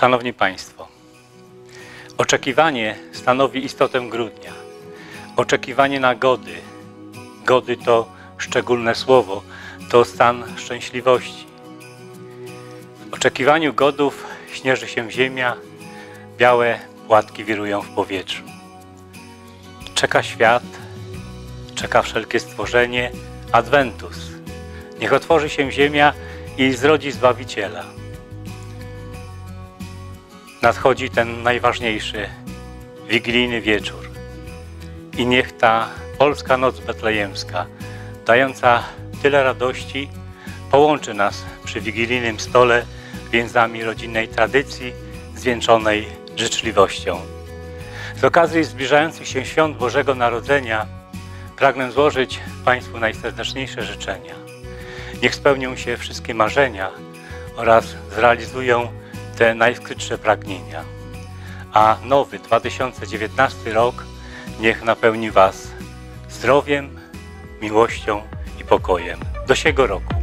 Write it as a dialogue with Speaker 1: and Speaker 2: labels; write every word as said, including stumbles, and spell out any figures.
Speaker 1: Szanowni Państwo, oczekiwanie stanowi istotę grudnia. Oczekiwanie na gody. Gody to szczególne słowo, to stan szczęśliwości. W oczekiwaniu godów śnieży się ziemia, białe płatki wirują w powietrzu. Czeka świat, czeka wszelkie stworzenie, Adventus. Niech otworzy się ziemia i zrodzi Zbawiciela. Nadchodzi ten najważniejszy, wigilijny wieczór. I niech ta polska noc betlejemska, dająca tyle radości, połączy nas przy wigilijnym stole więzami rodzinnej tradycji, zwieńczonej życzliwością. Z okazji zbliżających się świąt Bożego Narodzenia pragnę złożyć Państwu najserdeczniejsze życzenia. Niech spełnią się wszystkie marzenia oraz zrealizują te najskrytsze pragnienia. A nowy dwa tysiące dziewiętnasty rok niech napełni Was zdrowiem, miłością i pokojem. Do siego roku.